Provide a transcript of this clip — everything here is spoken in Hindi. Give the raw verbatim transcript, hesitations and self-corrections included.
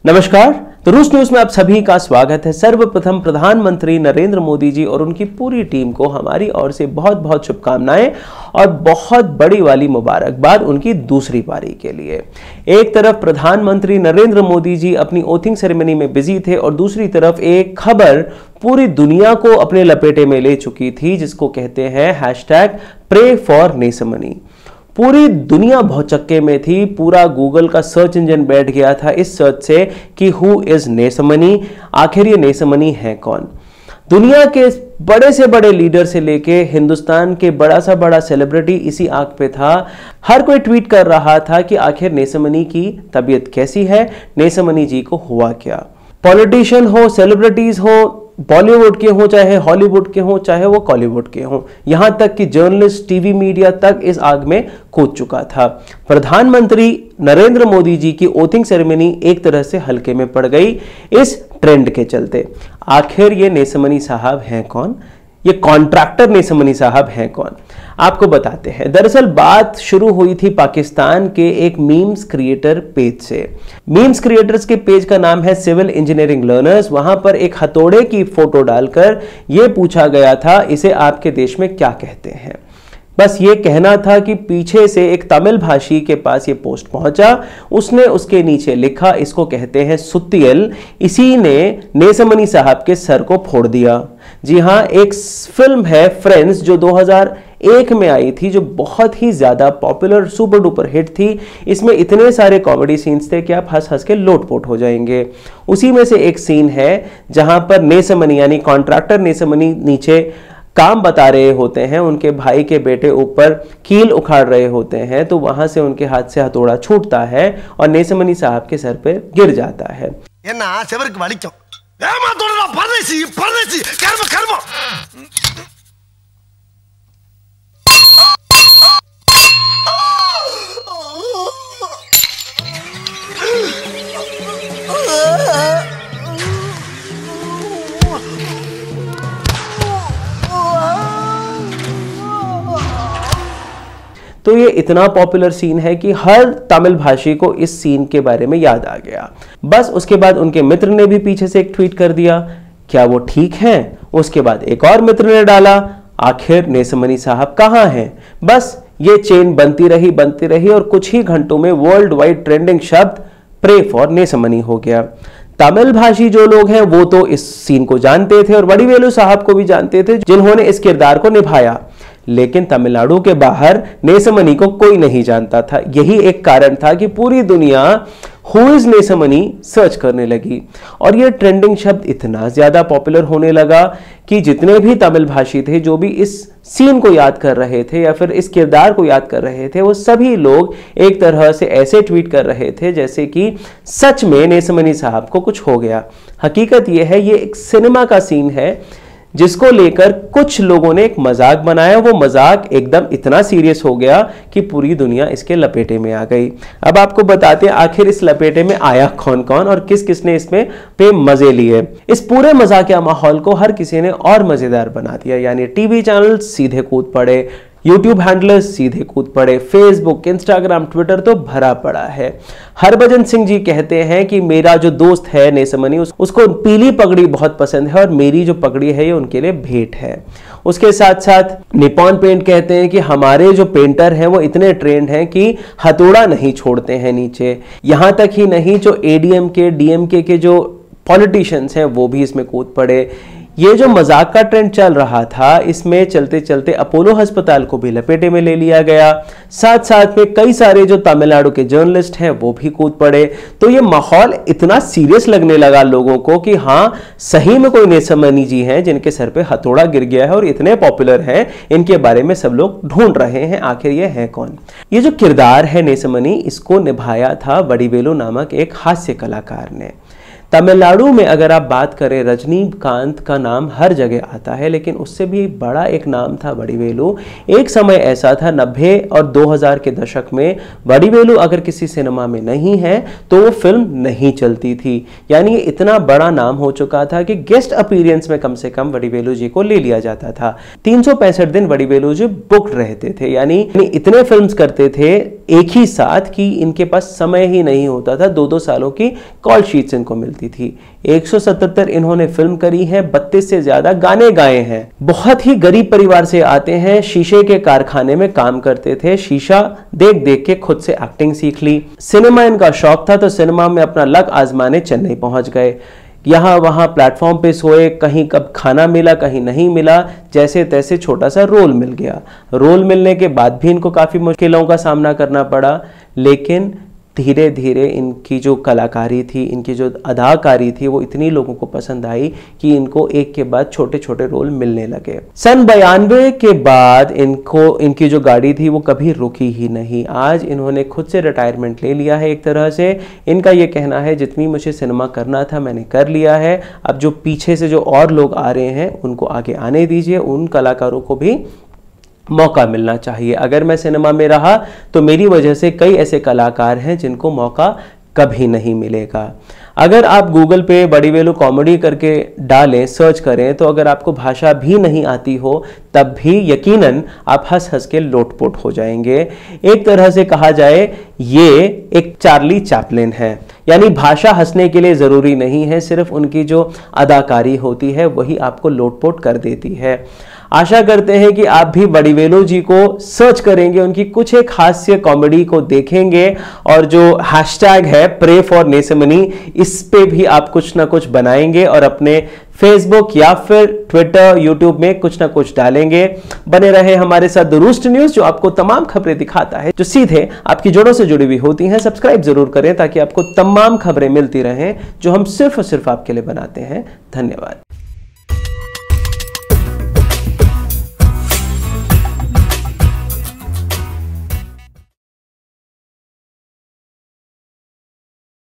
नमस्कार। तो रूस न्यूज में आप सभी का स्वागत है। सर्वप्रथम प्रधानमंत्री नरेंद्र मोदी जी और उनकी पूरी टीम को हमारी ओर से बहुत बहुत शुभकामनाएं और बहुत बड़ी वाली मुबारकबाद उनकी दूसरी पारी के लिए। एक तरफ प्रधानमंत्री नरेंद्र मोदी जी अपनी ओथिंग सेरेमनी में बिजी थे और दूसरी तरफ एक खबर पूरी दुनिया को अपने लपेटे में ले चुकी थी, जिसको कहते हैं हैशटैग प्रे फॉर नेसमनी। पूरी दुनिया भौचक्के में थी, पूरा गूगल का सर्च इंजन बैठ गया था इस सर्च से कि हु इज नेसमनी, आखिर ये नेसमनी है कौन। दुनिया के बड़े से बड़े लीडर से लेके हिंदुस्तान के बड़ा सा बड़ा सेलिब्रिटी इसी आग पे था। हर कोई ट्वीट कर रहा था कि आखिर नेसमनी की तबीयत कैसी है, नेसमनी जी को हुआ क्या। पॉलिटिशियन हो, सेलिब्रिटीज हो, बॉलीवुड के हो चाहे हॉलीवुड के हो चाहे वो कॉलीवुड के हो, यहां तक कि जर्नलिस्ट, टीवी मीडिया तक इस आग में कूद चुका था। प्रधानमंत्री नरेंद्र मोदी जी की ओथिंग सेरेमनी एक तरह से हल्के में पड़ गई इस ट्रेंड के चलते। आखिर ये नेसमनी साहब हैं कौन, ये कॉन्ट्रैक्टर नेसमनी साहब हैं कौन, आपको बताते हैं। दरअसल बात शुरू हुई थी पाकिस्तान के एक मीम्स क्रिएटर पेज से। मीम्स क्रिएटर्स के पेज का नाम है सिविल इंजीनियरिंग लर्नर्स। वहां पर एक हथौड़े की फोटो डालकर यह पूछा गया था, इसे आपके देश में क्या कहते हैं। बस ये कहना था कि पीछे से एक तमिल भाषी के पास ये पोस्ट पहुंचा, उसने उसके नीचे लिखा, इसको कहते हैं सुत्तियल। इसी ने नेसमनी साहब के सर को फोड़ दिया। जी हां, एक फिल्म है फ्रेंड्स जो दो हज़ार एक में आई थी, जो बहुत ही ज्यादा पॉपुलर सुपर डुपर हिट थी। इसमें इतने सारे कॉमेडी सीन्स थे कि आप हंस हंस के लोटपोट हो जाएंगे। उसी में से एक सीन है जहां पर नेसमनी यानी कॉन्ट्रैक्टर नेसमनी नीचे काम बता रहे होते हैं, उनके भाई के बेटे ऊपर कील उखाड़ रहे होते हैं, तो वहां से उनके हाथ से हथौड़ा छूटता है और नेसमनी साहब के सर पे गिर जाता है। तो ये इतना पॉपुलर सीन है कि हर तमिल भाषी को इस सीन के बारे में याद आ गया। बस उसके बाद उनके मित्र ने भी पीछे से एक ट्वीट कर दिया, क्या वो ठीक हैं? उसके बाद एक और मित्र ने डाला, आखिर नेसमनी साहब कहां हैं? बस ये चेन बनती रही बनती रही और कुछ ही घंटों में वर्ल्ड वाइड ट्रेंडिंग शब्द प्रे फॉर नेसमनी हो गया। तमिल भाषी जो लोग हैं वो तो इस सीन को जानते थे और वडिवेलु साहब को भी जानते थे, जिन्होंने इस किरदार को निभाया, लेकिन तमिलनाडु के बाहर नेसमनी को कोई नहीं जानता था। यही एक कारण था कि पूरी दुनिया हु इज नेसमनी सर्च करने लगी और यह ट्रेंडिंग शब्द इतना ज्यादा पॉपुलर होने लगा कि जितने भी तमिल भाषी थे जो भी इस सीन को याद कर रहे थे या फिर इस किरदार को याद कर रहे थे, वो सभी लोग एक तरह से ऐसे ट्वीट कर रहे थे जैसे कि सच में नेसमनी साहब को कुछ हो गया। हकीकत यह है, ये एक सिनेमा का सीन है जिसको लेकर कुछ लोगों ने एक मजाक बनाया। वो मजाक एकदम इतना सीरियस हो गया कि पूरी दुनिया इसके लपेटे में आ गई। अब आपको बताते हैं आखिर इस लपेटे में आया कौन कौन और किस किसने इसमें पे मजे लिए। इस पूरे मजाकिया माहौल को हर किसी ने और मजेदार बना दिया, यानी टीवी चैनल सीधे कूद पड़े, यूट्यूब हैंडलर्स सीधे कूद पड़े, फेसबुक, इंस्टाग्राम, ट्विटर तो भरा पड़ा है। हरभजन सिंह जी कहते हैं कि मेरा जो दोस्त है नेसमनी, उस, उसको पीली पगड़ी बहुत पसंद है और मेरी जो पगड़ी है ये उनके लिए भेंट है। उसके साथ साथ निपॉन पेंट कहते हैं कि हमारे जो पेंटर हैं वो इतने ट्रेंड हैं कि हथौड़ा नहीं छोड़ते हैं नीचे। यहां तक ही नहीं, जो एडीएम के डीएमके के जो पॉलिटिशियंस हैं वो भी इसमें कूद पड़े। ये जो मजाक का ट्रेंड चल रहा था, इसमें चलते चलते अपोलो अस्पताल को भी लपेटे में ले लिया गया। साथ साथ में कई सारे जो तमिलनाडु के जर्नलिस्ट हैं वो भी कूद पड़े। तो ये माहौल इतना सीरियस लगने लगा लोगों को कि हाँ, सही में कोई नेसमनी जी हैं जिनके सर पे हथौड़ा गिर गया है और इतने पॉपुलर हैं, इनके बारे में सब लोग ढूंढ रहे हैं आखिर ये है कौन। ये जो किरदार है नेसमनी, इसको निभाया था वडिवेलु नामक एक हास्य कलाकार ने। तमिलनाडु में अगर आप बात करें, रजनीकांत का नाम हर जगह आता है, लेकिन उससे भी बड़ा एक नाम था वडिवेलु। एक समय ऐसा था नब्बे और दो हज़ार के दशक में, वडिवेलु अगर किसी सिनेमा में नहीं है तो वो फिल्म नहीं चलती थी। यानी इतना बड़ा नाम हो चुका था कि गेस्ट अपीयरेंस में कम से कम वडिवेलु जी को ले लिया जाता था। तीन सौ पैंसठ दिन वडिवेलु जी बुक्ड रहते थे, यानी इतने फिल्म्स करते थे एक ही साथ कि इनके पास समय ही नहीं होता था। दो दो सालों की कॉल शीट्स इनको मिलती थी। एक सौ सतहत्तर इन्होंने फिल्म करी है, बत्तीस से ज्यादा गाने गाए हैं। बहुत ही गरीब परिवार से आते हैं, शीशे के कारखाने में काम करते थे, शीशा देख देख के खुद से एक्टिंग सीख ली। सिनेमा इनका शौक था तो सिनेमा में अपना लक आजमाने चेन्नई पहुंच गए। यहाँ वहाँ प्लेटफॉर्म पे सोए, कहीं कब खाना मिला कहीं नहीं मिला, जैसे तैसे छोटा सा रोल मिल गया। रोल मिलने के बाद भी इनको काफ़ी मुश्किलों का सामना करना पड़ा, लेकिन धीरे धीरे इनकी जो कलाकारी थी, इनकी जो अदाकारी थी, वो इतनी लोगों को पसंद आई कि इनको एक के बाद छोटे छोटे रोल मिलने लगे। सन बयानवे के बाद इनको इनकी जो गाड़ी थी वो कभी रुकी ही नहीं। आज इन्होंने खुद से रिटायरमेंट ले लिया है एक तरह से। इनका ये कहना है जितनी मुझे सिनेमा करना था मैंने कर लिया है, अब जो पीछे से जो और लोग आ रहे हैं उनको आगे आने दीजिए, उन कलाकारों को भी मौका मिलना चाहिए। अगर मैं सिनेमा में रहा तो मेरी वजह से कई ऐसे कलाकार हैं जिनको मौका कभी नहीं मिलेगा। अगर आप गूगल पे वडिवेलु कॉमेडी करके डालें, सर्च करें, तो अगर आपको भाषा भी नहीं आती हो तब भी यकीनन आप हंस हंस के लोटपोट हो जाएंगे। एक तरह से कहा जाए ये एक चार्ली चैपलिन है, यानी भाषा हंसने के लिए ज़रूरी नहीं है, सिर्फ उनकी जो अदाकारी होती है वही आपको लोटपोट कर देती है। आशा करते हैं कि आप भी वडिवेलु जी को सर्च करेंगे, उनकी कुछ एक हास्य कॉमेडी को देखेंगे, और जो हैशटैग है प्रे फॉर नेसमनी, इस पे भी आप कुछ ना कुछ बनाएंगे और अपने फेसबुक या फिर ट्विटर, यूट्यूब में कुछ ना कुछ डालेंगे। बने रहे हमारे साथ दुरुस्त न्यूज, जो आपको तमाम खबरें दिखाता है जो सीधे आपकी जड़ों से जुड़ी हुई होती हैं। सब्सक्राइब जरूर करें ताकि आपको तमाम खबरें मिलती रहें जो हम सिर्फ और सिर्फ आपके लिए बनाते हैं। धन्यवाद।